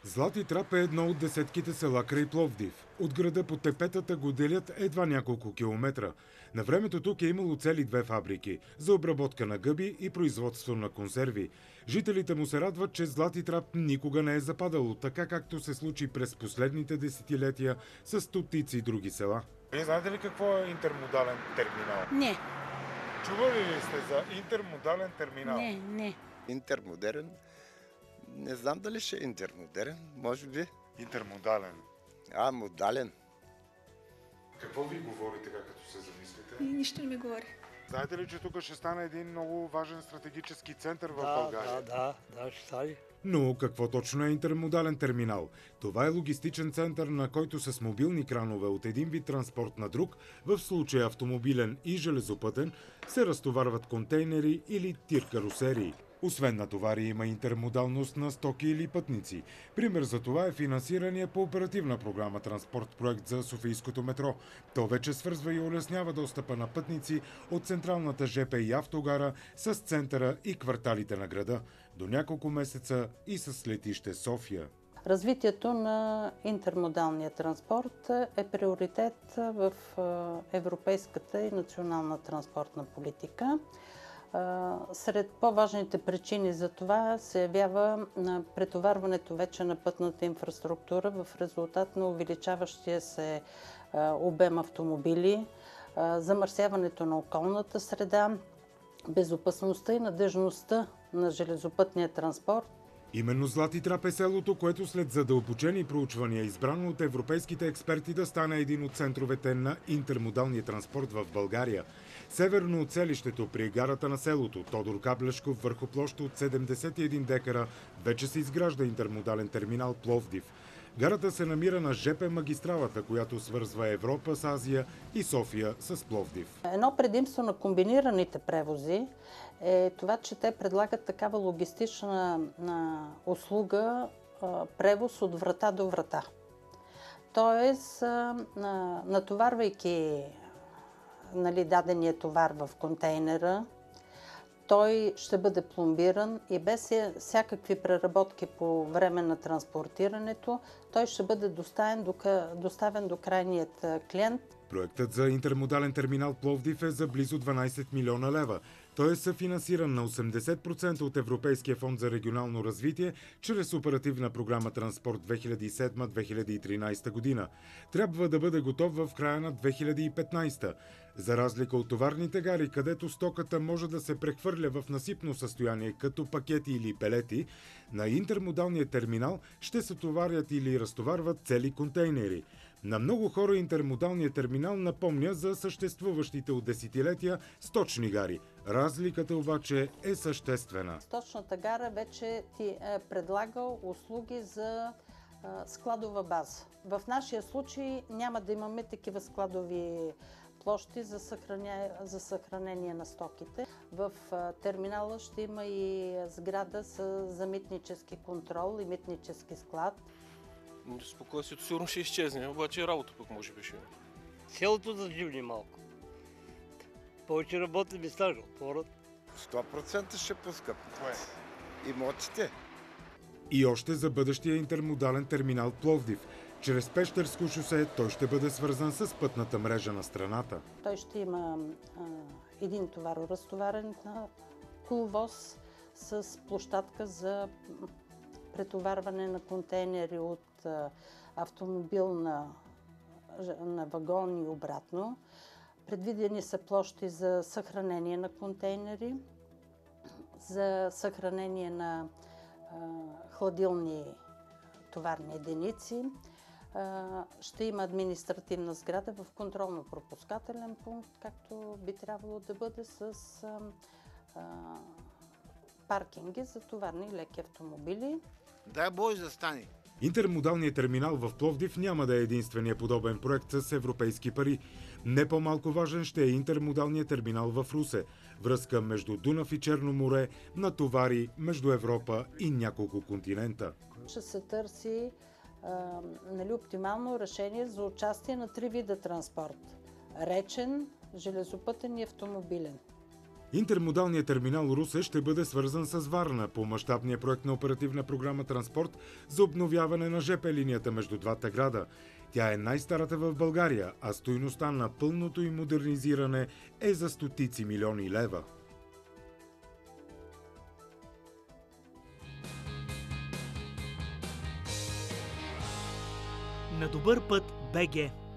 Злати трап е едно от десетките села край Пловдив. От града по тепетата го делят едва няколко километра. На времето тук е имало цели две фабрики за обработка на гъби и производство на консерви. Жителите му се радват, че Злати трап никога не е западало, така както се случи през последните десетилетия с стотици други села. Вие знаете ли какво е интермодален терминал? Не. Чували ли сте за интермодален терминал? Не. Интермодерен? Не знам дали ще е интермодерен, може би. Интермодален. Модален. Какво ви говори така, като се замислите? Нищо не ми говори. Знаете ли, че тук ще стане един много важен стратегически център в България? Да, ще стане. Но какво точно е интермодален терминал? Това е логистичен център, на който с мобилни кранове от един вид транспорт на друг, в случая автомобилен и железопътен, се разтоварват контейнери или тир-карусерии. Освен на товари има интермодалност на стоки или пътници. Пример за това е финансирания по оперативна програма Транспорт проект за Софийското метро. То вече свързва и улеснява достъпа на пътници от централната ЖП и автогара с центъра и кварталите на града. До няколко месеца и с летище София. Развитието на интермодалния транспорт е приоритет в европейската и национална транспортна политика. Сред по-важните причини за това се явява претоварването вече на пътната инфраструктура в резултат на увеличаващия се обем автомобили, замърсяването на околната среда, безопасността и надеждността на железопътния транспорт. Именно Злати трап е селото, което след задълбочени проучвания, избрано от европейските експерти да стане един от центровете на интермодалния транспорт в България. Северно от селището, при гарата на селото Тодор Каблешков, върху площ от 71 декара, вече се изгражда интермодален терминал Пловдив. Гарата се намира на ЖП магистралата, която свързва Европа с Азия и София с Пловдив. Едно предимство на комбинираните превози е това, че те предлагат такава логистична услуга, превоз от врата до врата. Тоест, натоварвайки дадения товар в контейнера, той ще бъде пломбиран и без всякакви преработки по време на транспортирането, той ще бъде доставен до крайният клиент. Проектът за интермодален терминал Пловдив е за близо 12 милиона лева. Той е съфинансиран на 80% от Европейския фонд за регионално развитие чрез оперативна програма Транспорт 2007-2013 година. Трябва да бъде готов в края на 2015. За разлика от товарните гари, където стоката може да се прехвърля в насипно състояние като пакети или пелети, на интермодалния терминал ще се товарят или разтоварват цели контейнери. На много хора интермодалният терминал напомня за съществуващите от десетилетия сточни гари. Разликата обаче е съществена. Сточната гара вече ти предлага услуги за складова база. В нашия случай няма да имаме такива складови площи за съхранение на стоките. В терминала ще има и сграда за митнически контрол и митнически склад. Спокойствието сигурно ще изчезне, обаче работа пък може би ще е. Селото заживни малко. Повече работни места ще отворят. 100% ще пускат. Имотите. И още за бъдещия интермодален терминал Пловдив. Чрез Пещерско шосе той ще бъде свързан с пътната мрежа на страната. Той ще има един товароразтоварен коловоз с площадка за претоварване на контейнери от автомобил на вагон и обратно. Предвидени са площи за съхранение на контейнери, за съхранение на хладилни товарни единици. Ще има административна сграда в контролно-пропускателен пункт, както би трябвало да бъде с паркинги за товарни и леки автомобили. Дай Боже да стане. Интермодалният терминал в Пловдив няма да е единствения подобен проект с европейски пари. Не по-малко важен ще е интермодалният терминал в Русе. Връзка между Дунав и Черно море на товари между Европа и няколко континента. Ще се търси оптимално решение за участие на 3 вида транспорт. Речен, железопътен и автомобилен. Интермодалният терминал Русе ще бъде свързан с Варна по мащабния проект на оперативна програма Транспорт за обновяване на ЖП линията между двата града. Тя е най-старата в България, а стойността на пълното й модернизиране е за стотици милиони лева. На добър път БГ.